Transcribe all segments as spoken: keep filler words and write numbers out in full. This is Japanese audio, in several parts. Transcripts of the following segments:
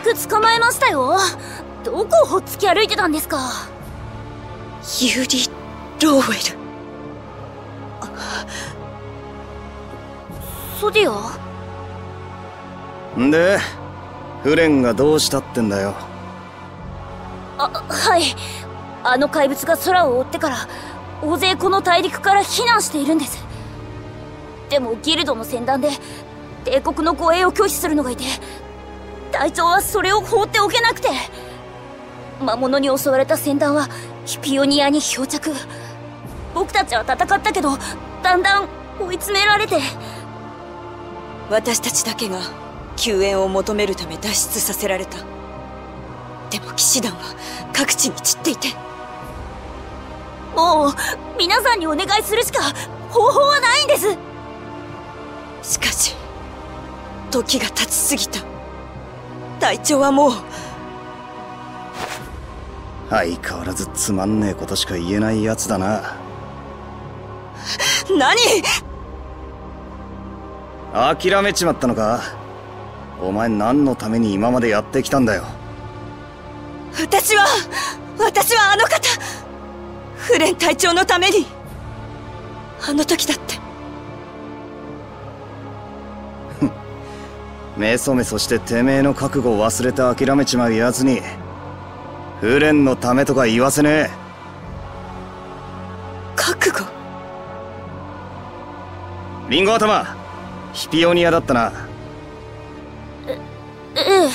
く捕まえましたよ。どこをほっつき歩いてたんですか。 ユリ・ローウェル。 ソディア？ んでフレンがどうしたってんだよ。 あ、はい。あの怪物が空を覆ってから大勢この大陸から避難しているんです。でもギルドの船団で帝国の護衛を拒否するのがいて、隊長はそれを放っておけなくて、魔物に襲われた船団はヒピオニアに漂着。僕たちは戦ったけどだんだん追い詰められて、 私たちだけが救援を求めるため脱出させられた。でも騎士団は各地に散っていて、 もう皆さんにお願いするしか方法はないんです。 しかし時が経ちすぎた。隊長はもう。 相変わらずつまんねえことしか言えないやつだな。 何？ 諦めちまったのか。お前何のために今までやってきたんだよ。 私は私はあの方、フレン隊長のために。あの時だってメソメソしててめえの覚悟を忘れて諦めちまうやつにフレンのためとか言わせねえ。 覚悟？ リンゴ頭、ヒピオニアだったな。 え、ええ。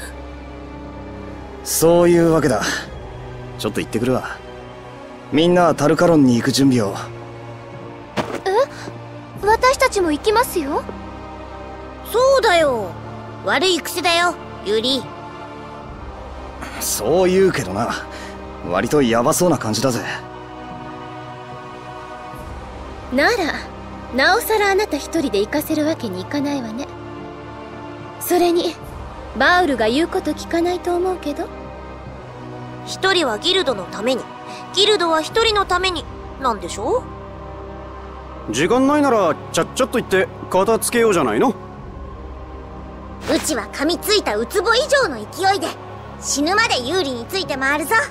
そういうわけだ。ちょっと行ってくるわ。みんなはタルカロンに行く準備を。 え？私たちも行きますよ。そうだよ。悪い癖だよ、ユリ。 そう言うけどな、割とヤバそうな感じだぜ。 ならなおさらあなた一人で行かせるわけにいかないわね。それにバウルが言うこと聞かないと思うけど。 一人はギルドのために、ギルドは一人のためになんでしょ？ 時間ないならちゃっちゃっと言って片付けようじゃないの。 うちは噛みついたウツボ以上の勢いで死ぬまで有利について回るぞ。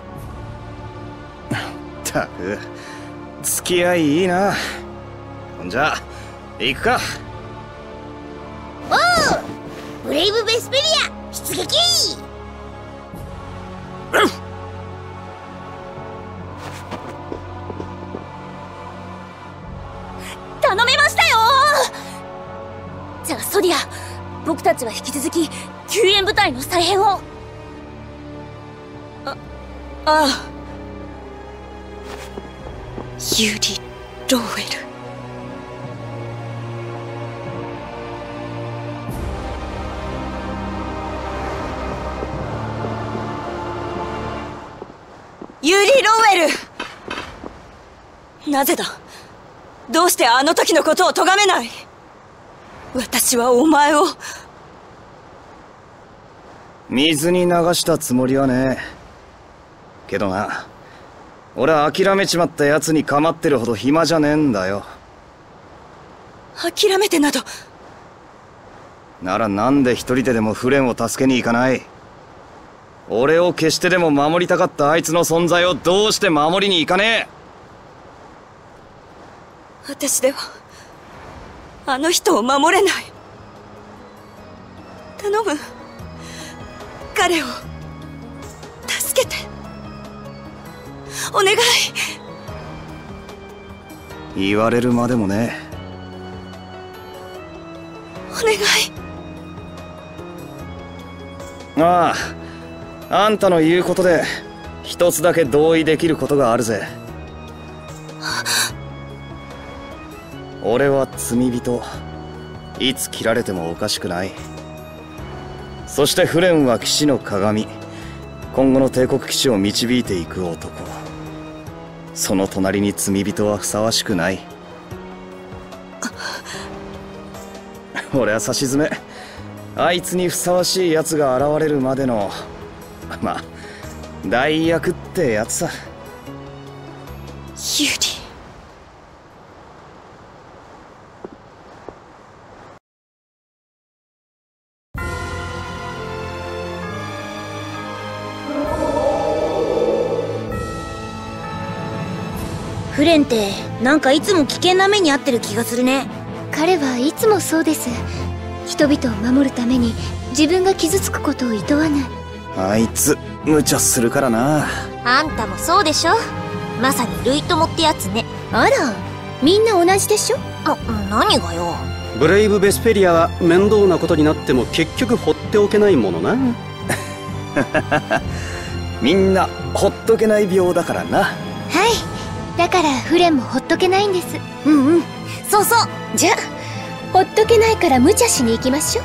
ったく付き合いいいな。ほんじゃ行くか。 おう、ブレイブ・ベスペリア出撃。頼めましたよ。じゃあソディア、僕たちは引き続き救援部隊の再編を。あ、 ああ。ユリ・ローウェル。ユリ・ローウェル！なぜだ？どうしてあの時のことを咎めない？私はお前を。 水に流したつもりはねえけどな、俺は諦めちまったやつに構ってるほど暇じゃねえんだよ。 諦めてなど。 ならなんで一人ででもフレンを助けに行かない？俺を消してでも守りたかったあいつの存在をどうして守りに行かねえ？ 私ではあの人を守れない。頼む、彼を助けて、お願い。 言われるまでもね。 お願い。 ああ、あんたの言うことで一つだけ同意できることがあるぜ。俺は罪人、いつ切られてもおかしくない。そしてフレンは騎士の鏡、今後の帝国騎士を導いていく男。その隣に罪人はふさわしくない。俺はさしずめ、あいつにふさわしい奴が現れるまでの、まあ代役ってやつさ。 ユリ。 フレンってなんかいつも危険な目に遭ってる気がするね。 彼はいつもそうです。人々を守るために自分が傷つくことを厭わない。 あいつ無茶するからな。 あんたもそうでしょ。まさに類友ってやつね。 あら、みんな同じでしょ。 あ、何がよ。 ブレイブ・ベスペリアは面倒なことになっても結局放っておけないものな。 みんなほっとけない病だからな。 はい、だからフレンもほっとけないんです。 うんうん、そうそう。 じゃあほっとけないから無茶しに行きましょう。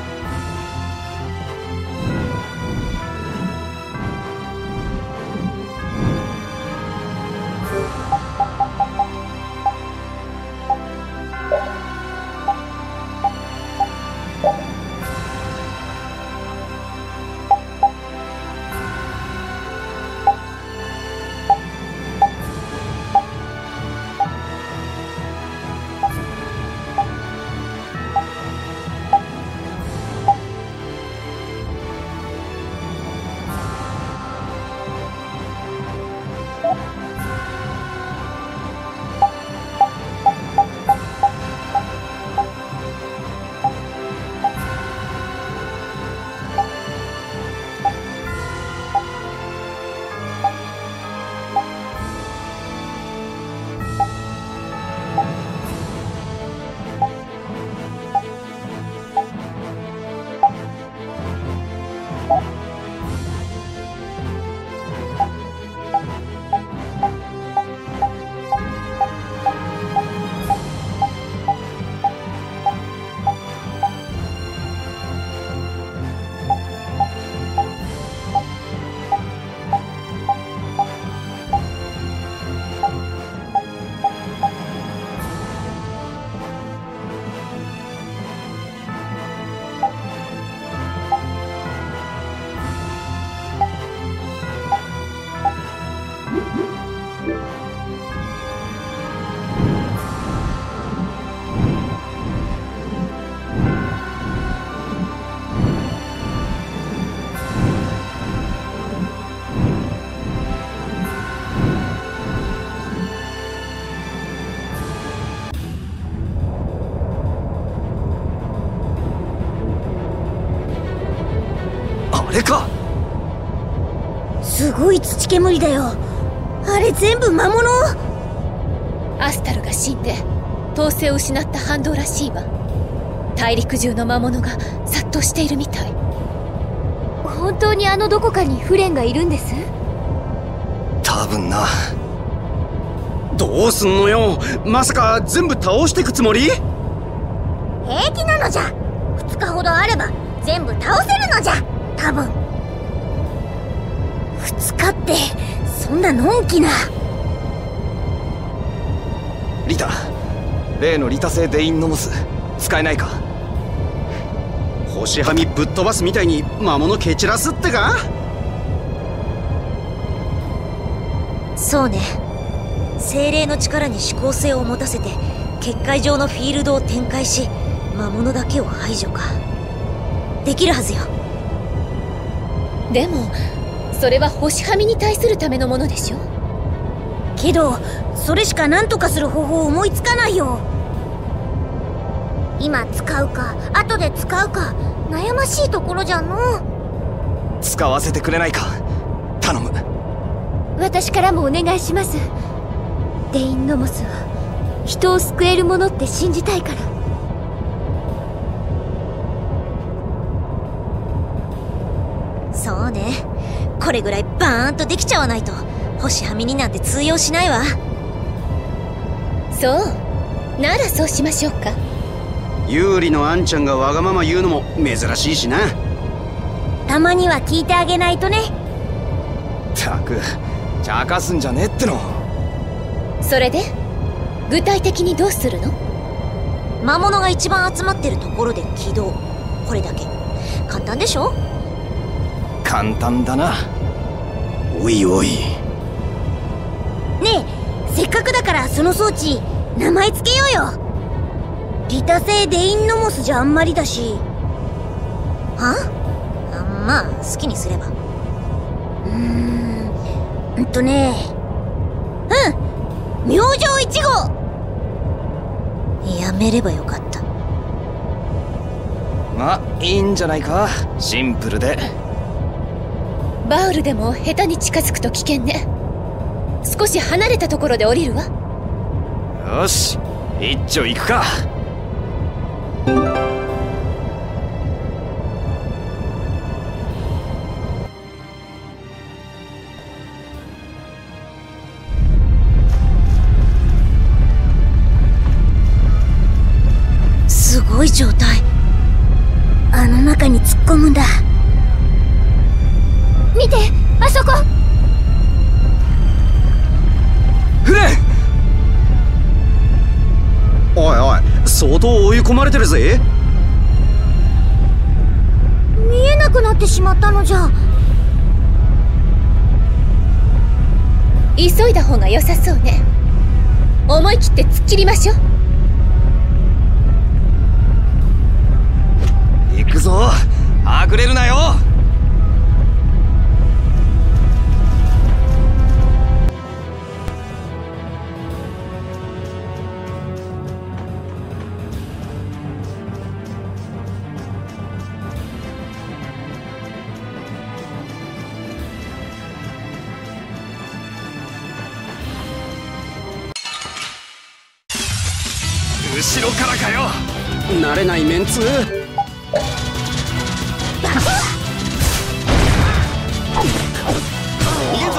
あれか。 すごい土煙だよ。あれ全部魔物。 アスタルが死んで統制を失った反動らしいわ。大陸中の魔物が殺到しているみたい。本当にあのどこかにフレンがいるんです？ 多分な。 どうすんのよ。まさか全部倒してくつもり？ 平気なのじゃ。ふつかほどあれば全部倒せるのじゃ。多分。 ふつかってそんなのんきな。 リタ、例のリタ製デインノモス使えないか？ 星はみぶっ飛ばすみたいに魔物蹴散らすってか？ そうね。精霊の力に指向性を持たせて結界上のフィールドを展開し魔物だけを排除か。できるはずよ。 でもそれは星はみに対するためのものでしょ。 けどそれしか何とかする方法思いつかないよ。 今使うか後で使うか悩ましいところじゃの。 使わせてくれないか。頼む。 私からもお願いします。デインノモスは人を救えるものって信じたいから。 そうね。これぐらいバーンとできちゃわないと星はみになんて通用しないわ。 そうならそうしましょうか。 有利のあんちゃんがわがまま言うのも珍しいしな。 たまには聞いてあげないとね。 ったく茶化すんじゃねえっての。 それで具体的にどうするの？ 魔物が一番集まってるところで起動。これだけ。簡単でしょ？ 簡単だな。おいおい。 ねえ、せっかくだからその装置名前つけようよ。リタ製デインノモスじゃあんまりだし。 は？あ、まあ好きにすれば。 うーんうんとねうん明星いち号。やめればよかった。 まあいいんじゃないか。シンプルで。 バウルでも下手に近づくと危険ね。少し離れたところで降りるわ。 よし、一丁行くか。 すごい状態。あの中に突っ込むんだ。 見て、あそこ。 フレン！おいおい、相当追い込まれてるぜ。 見えなくなってしまったのじゃ。 急いだ方が良さそうね。思い切って突っ切りましょう。 行くぞ、はぐれるなよ。後ろからかよ。 慣れないメンツ。逃げんぞ。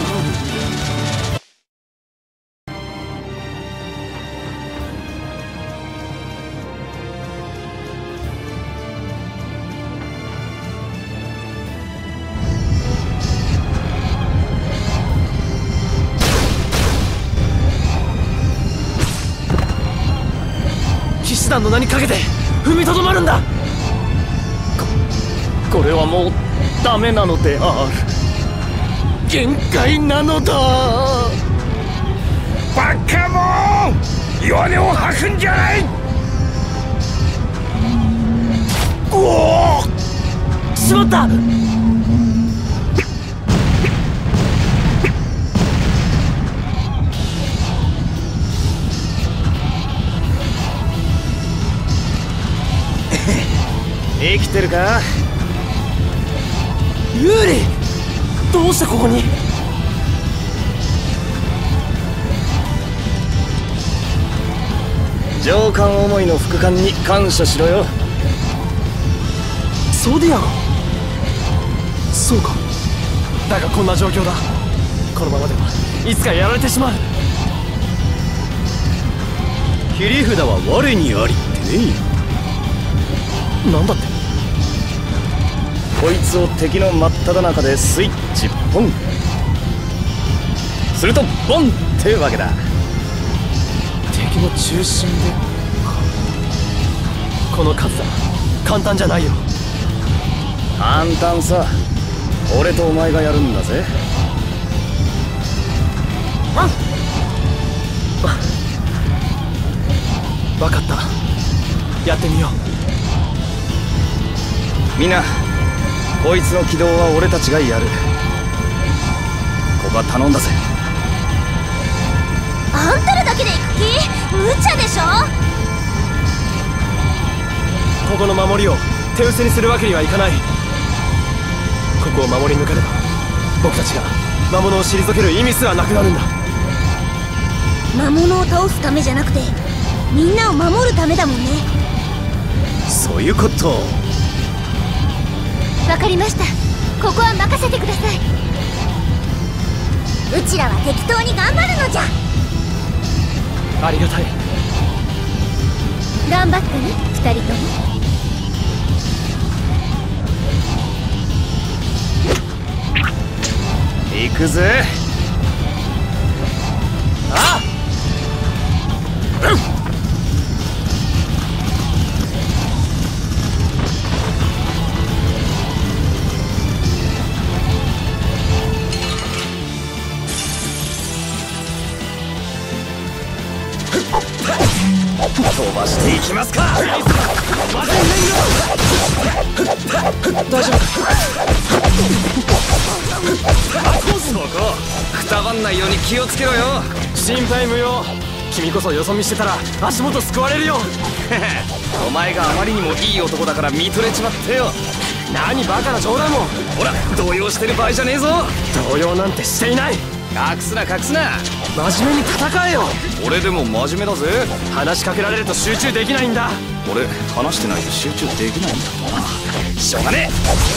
騎士団の名にかけて踏みとどまるんだ。ここれはもうダメなのである。限界なのだ。 バカモン、弱音を吐くんじゃない。 おお、しまった。 生きてるかユーリ。どうしてここに。 上官思いの副官に感謝しろよ。 ソディアン。そうか。だがこんな状況だ。このままではいつかやられてしまう。 切り札は我にありってね。 なんだって。 こいつを敵の真っ只中でスイッチポン。するとボンってわけだ。 敵の中心でこの数だ。簡単じゃないよ。 簡単さ。俺とお前がやるんだぜ。 あ分かった。やってみよう。 みんな、こいつの起動は俺たちがやる。ここは頼んだぜ。 あんたらだけで行く気？無茶でしょ。 ここの守りを手薄にするわけにはいかない。ここを守り抜かれば僕たちが魔物を退ける意味すらなくなるんだ。 魔物を倒すためじゃなくてみんなを守るためだもんね。 そういうこと。 わかりました。ここは任せてください。 うちらは適当に頑張るのじゃ。 ありがたい。 頑張ってね、二人とも。 行くぜ。あっ、飛ばしていきますか。 大丈夫か。 そこくたばんないように気をつけろよ。 心配無用。君こそよそ見してたら足元すくわれるよ。 お前があまりにもいい男だから見とれちまってよ。 何バカな冗談も。 ほら動揺してる場合じゃねえぞ。 動揺なんてしていない。 隠すな隠すな。 真面目に戦えよ。 俺でも真面目だぜ。 話しかけられると集中できないんだ。 俺話してないと集中できないんだな。しょうがねえ。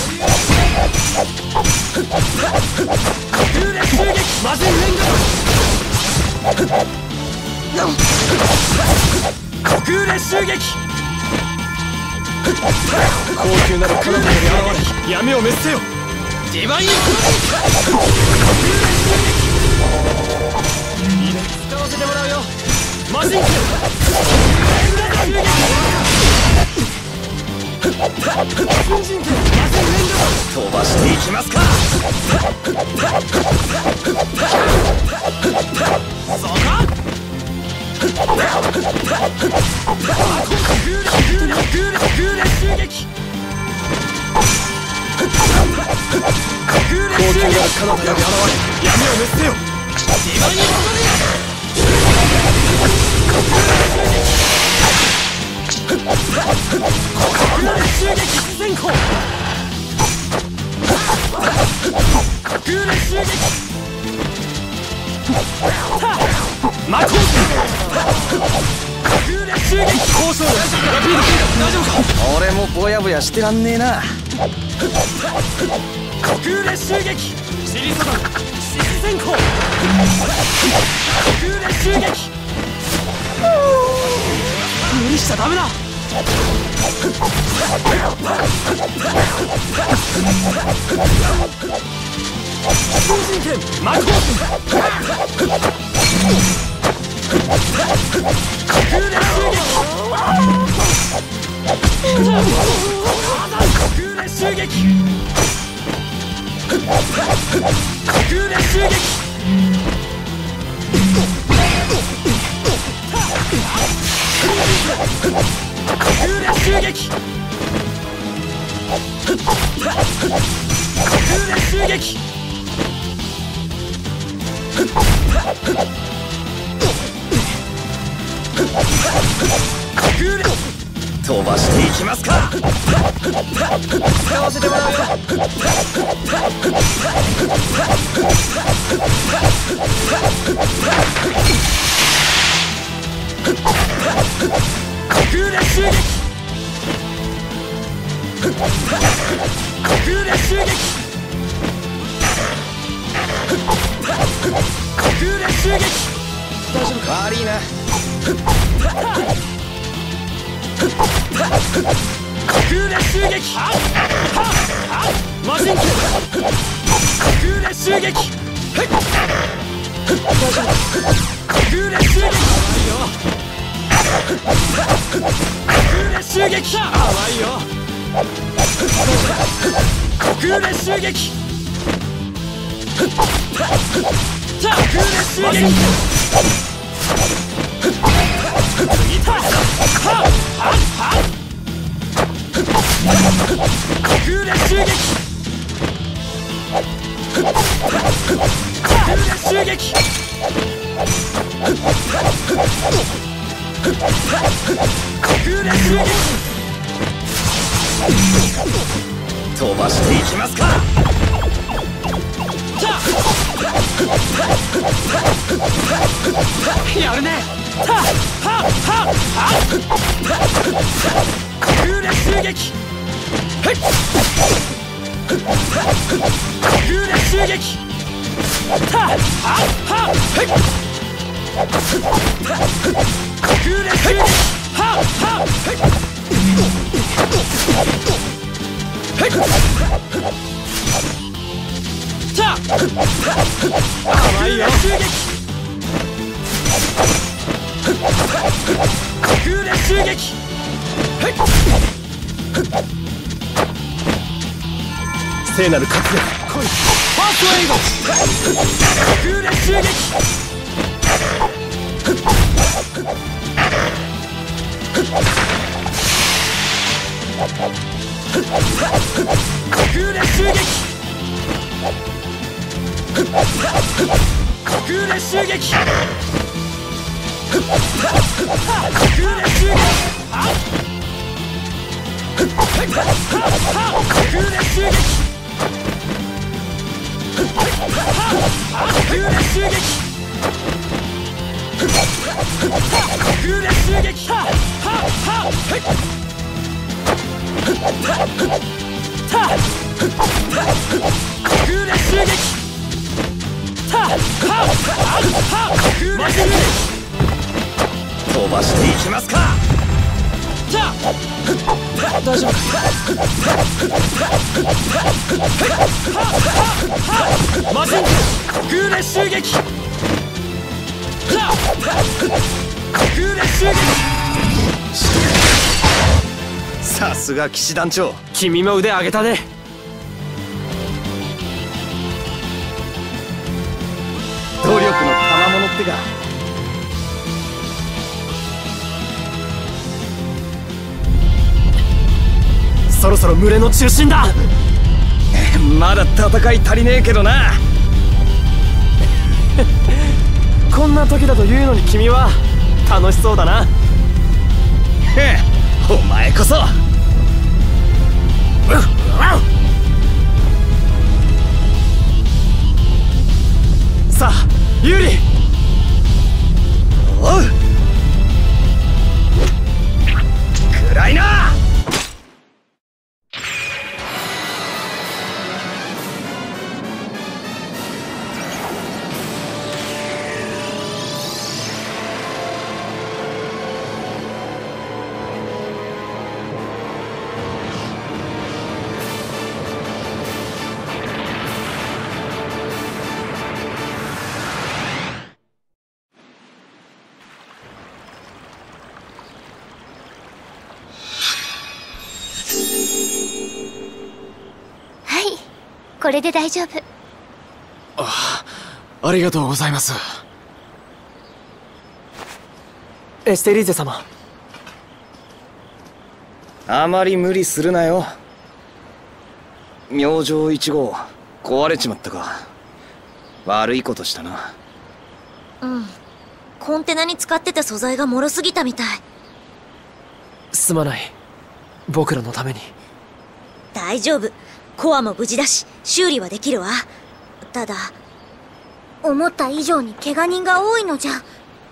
マジン連打。虚空列襲撃。高級なる彼女に現れ闇を滅せよ。ディバインエコノミー。使わせてもらうよ。マジンク飛ばしていきますか。そこ高級なる彼方より現れ闇を滅せよ。ディバインエコノミー。襲撃先行。空列襲撃。マコース。空列襲撃。交渉ラピード。大丈夫か。 俺もぼやぼやしてらんねえな。 虚空列襲撃。シリソダン獅子先行。空列襲撃。無理しちゃダメだ。風神剣マクオス。空列襲撃。空列襲撃。空列襲撃。空列襲撃。空列襲撃。 飛ばしていきますか。 使わせてもらうよ。空列襲撃。空列襲撃。空列襲撃。大丈夫か。 悪いな。 空列襲撃。マジンキ空列襲撃。空列襲撃。空列襲撃。あわいよ。空列襲撃。空列襲撃。空列襲撃。空列襲撃。空列襲撃。 飛ばしていきますか。 やるね。空列襲撃。空列襲撃。空列襲撃。甘いよ。空列襲撃。聖なる活力。来い。ファーストエイド。空列襲撃。空列襲撃。 撃。空で襲撃。空で襲撃。空で襲撃。空で襲撃。ははは空で襲撃。たはは飛ばしていきますか。 大丈夫。マシン空で襲撃。空で襲撃。 さすが騎士団長、 君も腕上げたね。 努力の賜物ってか。 そろそろ群れの中心だ。 まだ戦い足りねえけどな。 こんな時だと言うのに君は楽しそうだな。 へえ、お前こそ。 さあユーリ。 おう、暗いな。 これで大丈夫。 ああ、ありがとうございます。エステリーゼ様、 あまり無理するなよ。明星いち号壊れちまったか。悪いことしたな。 うん。コンテナに使ってた素材が脆すぎたみたい。 すまない、僕らのために。 大丈夫、コアも無事だし修理はできるわ。ただ思った以上に怪我人が多いのじゃ。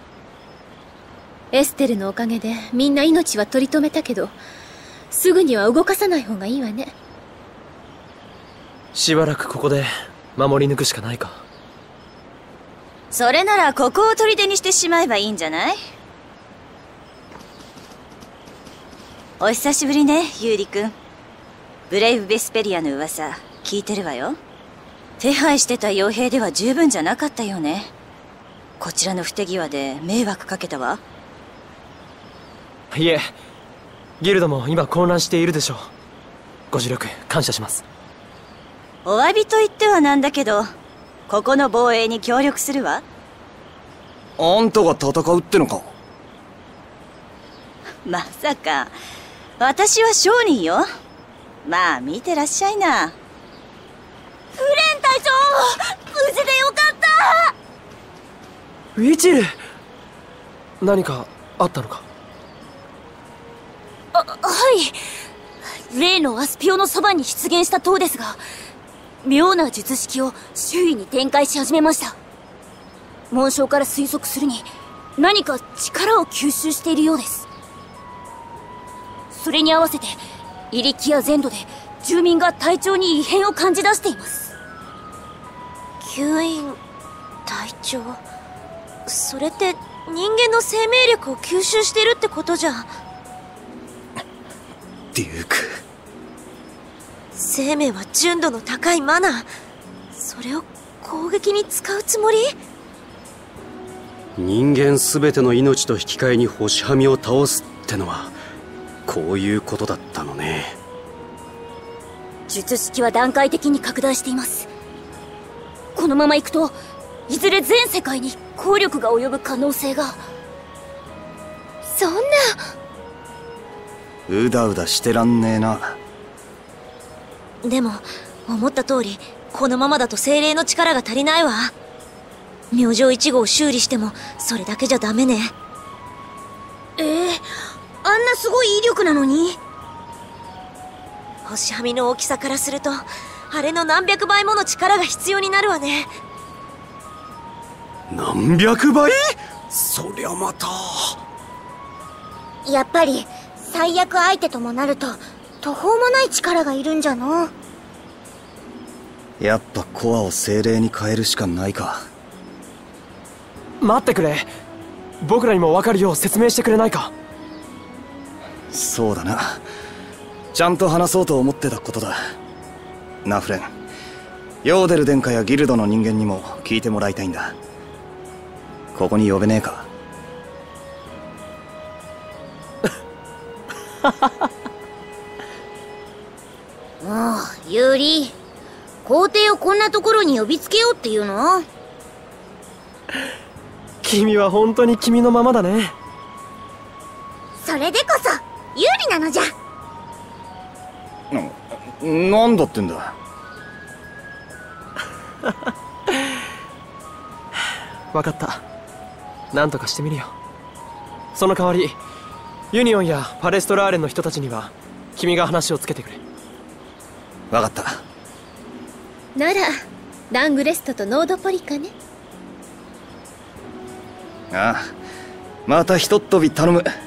エステルのおかげでみんな命は取り留めたけど、すぐには動かさない方がいいわね。 しばらくここで守り抜くしかないか。 それならここを砦にしてしまえばいいんじゃない？お久しぶりね、ユーリ君。ブレイブ・ベスペリアの噂聞いてるわよ。手配してた傭兵では十分じゃなかったよね。こちらの不手際で迷惑かけたわ。 いえ、ギルドも今混乱しているでしょう。ご助力感謝します。 お詫びと言ってはなんだけど、ここの防衛に協力するわ。 あんたが戦うってのか。 まさか私は商人よ。まあ見てらっしゃいな。 フレン隊長、無事でよかった。 ウィチル、何かあったのか？ あ、はい。例のアスピオのそばに出現した塔ですが、妙な術式を周囲に展開し始めました。紋章から推測するに何か力を吸収しているようです。それに合わせてイリキア全土で住民が体調に異変を感じ出しています。 吸引体調、それって人間の生命力を吸収してるってことじゃん。 デューク、 生命は純度の高いマナー、それを攻撃に使うつもり？ 人間すべての命と引き換えに星はみを倒すってのはこういうことだったのね。 術式は段階的に拡大しています。このままいくといずれ全世界に効力が及ぶ可能性が。 そんな。 うだうだしてらんねえな。 でも思った通りこのままだと精霊の力が足りないわ。 明星いち号を修理してもそれだけじゃダメね。 えー、あんなすごい威力なのに。 星はみの大きさからするとあれの何百倍もの力が必要になるわね。 何百倍？そりゃまた。 やっぱり最悪相手ともなると途方もない力がいるんじゃの。 やっぱコアを精霊に変えるしかないか。 待ってくれ。僕らにも分かるよう説明してくれないか。 そうだな、ちゃんと話そうと思ってたことだ。ナフレン、ヨーデル殿下やギルドの人間にも聞いてもらいたいんだ。ここに呼べねえか。 もうユーリ、皇帝をこんなところに呼びつけようっていうの？ 君は本当に君のままだね。 それでこそ有利なのじゃ。 な、なんだってんだ。 分かった。なんとかしてみるよ。その代わりユニオンやパレストラーレンの人たちには君が話をつけてくれ。 分かった。 ならラングレストとノードポリカね。 ああ、またひとっ飛び頼む。